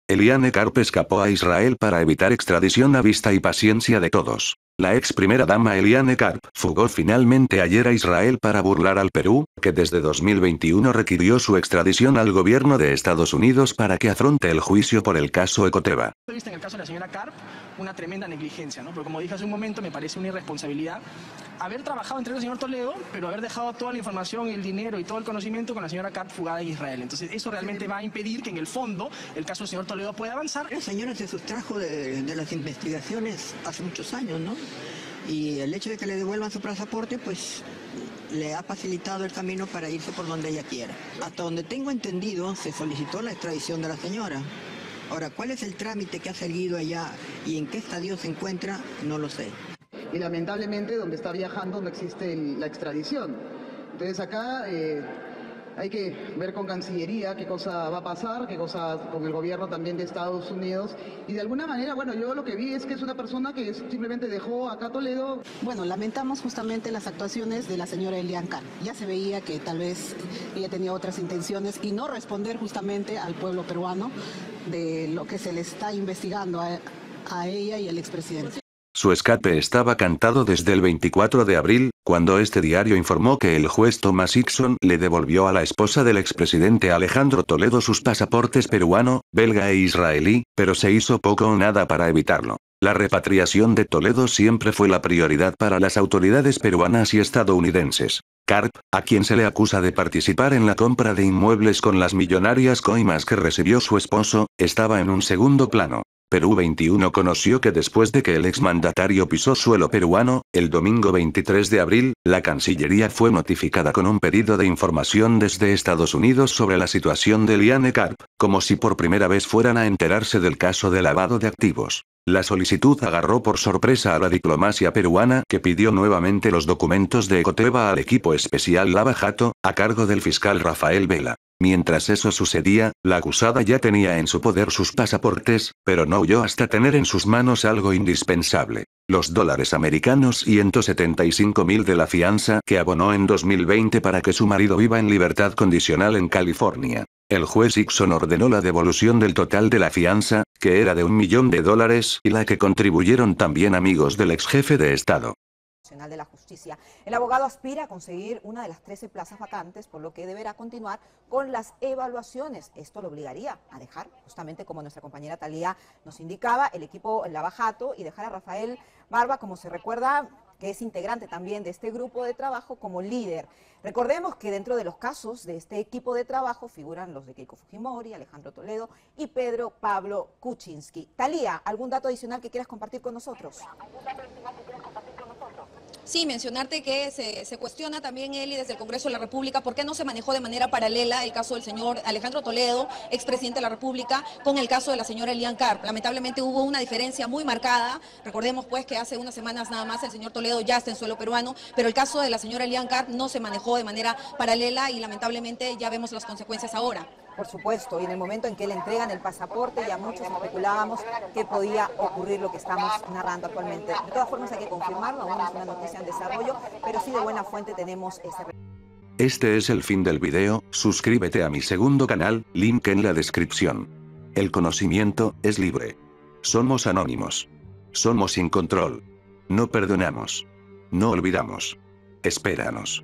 Eliane Karp escapó a Israel para evitar extradición a vista y paciencia de todos. La ex primera dama Eliane Karp fugó finalmente ayer a Israel para burlar al Perú, que desde 2021 requirió su extradición al gobierno de Estados Unidos para que afronte el juicio por el caso Ecoteva. En el caso de la señora Karp, una tremenda negligencia, ¿no? Porque como dije hace un momento, me parece una irresponsabilidad haber trabajado entre el señor Toledo, pero haber dejado toda la información, el dinero y todo el conocimiento con la señora Karp fugada en Israel. Entonces eso realmente va a impedir que en el fondo el caso del señor Toledo pueda avanzar. La señora se sustrajo de las investigaciones hace muchos años, ¿no? Y el hecho de que le devuelvan su pasaporte, pues le ha facilitado el camino para irse por donde ella quiera. Hasta donde tengo entendido, se solicitó la extradición de la señora. Ahora, ¿cuál es el trámite que ha seguido allá y en qué estadio se encuentra? No lo sé. Y lamentablemente donde está viajando no existe la extradición. Entonces acá hay que ver con Cancillería qué cosa va a pasar, qué cosa con el gobierno también de Estados Unidos. Y de alguna manera, bueno, yo lo que vi es que es una persona que simplemente dejó acá a Toledo. Bueno, lamentamos justamente las actuaciones de la señora Eliane Karp. Ya se veía que tal vez ella tenía otras intenciones y no responder justamente al pueblo peruano de lo que se le está investigando a ella y al expresidente. Su escape estaba cantado desde el 24 de abril, cuando este diario informó que el juez Thomas Hickson le devolvió a la esposa del expresidente Alejandro Toledo sus pasaportes peruano, belga e israelí, pero se hizo poco o nada para evitarlo. La repatriación de Toledo siempre fue la prioridad para las autoridades peruanas y estadounidenses. Karp, a quien se le acusa de participar en la compra de inmuebles con las millonarias coimas que recibió su esposo, estaba en un segundo plano. Perú 21 conoció que después de que el exmandatario pisó suelo peruano, el domingo 23 de abril, la Cancillería fue notificada con un pedido de información desde Estados Unidos sobre la situación de Eliane Karp, como si por primera vez fueran a enterarse del caso de lavado de activos. La solicitud agarró por sorpresa a la diplomacia peruana, que pidió nuevamente los documentos de Ecoteva al equipo especial Lava Jato, a cargo del fiscal Rafael Vela. Mientras eso sucedía, la acusada ya tenía en su poder sus pasaportes, pero no huyó hasta tener en sus manos algo indispensable: los dólares americanos y 175.000 de la fianza que abonó en 2020 para que su marido viva en libertad condicional en California. El juez Hickson ordenó la devolución del total de la fianza, que era de $1 millón, y la que contribuyeron también amigos del ex jefe de Estado. De la Justicia. El abogado aspira a conseguir una de las 13 plazas vacantes, por lo que deberá continuar con las evaluaciones. Esto lo obligaría a dejar, justamente como nuestra compañera Talía nos indicaba, el equipo Lava Jato y dejar a Rafael Barba, como se recuerda, que es integrante también de este grupo de trabajo, como líder. Recordemos que dentro de los casos de este equipo de trabajo figuran los de Keiko Fujimori, Alejandro Toledo y Pedro Pablo Kuczynski. Talía, ¿algún dato adicional que quieras compartir con nosotros? Sí, mencionarte que se cuestiona también, Eli, desde el Congreso de la República, por qué no se manejó de manera paralela el caso del señor Alejandro Toledo, expresidente de la República, con el caso de la señora Eliane Karp. Lamentablemente hubo una diferencia muy marcada. Recordemos pues que hace unas semanas nada más el señor Toledo ya está en suelo peruano, pero el caso de la señora Eliane Karp no se manejó de manera paralela y lamentablemente ya vemos las consecuencias ahora. Por supuesto, y en el momento en que le entregan el pasaporte ya muchos especulábamos que podía ocurrir lo que estamos narrando actualmente. De todas formas hay que confirmarlo, aún es una noticia en desarrollo, pero sí de buena fuente tenemos ese. Este es el fin del video, suscríbete a mi segundo canal, link en la descripción. El conocimiento es libre. Somos anónimos. Somos sin control. No perdonamos. No olvidamos. Espéranos.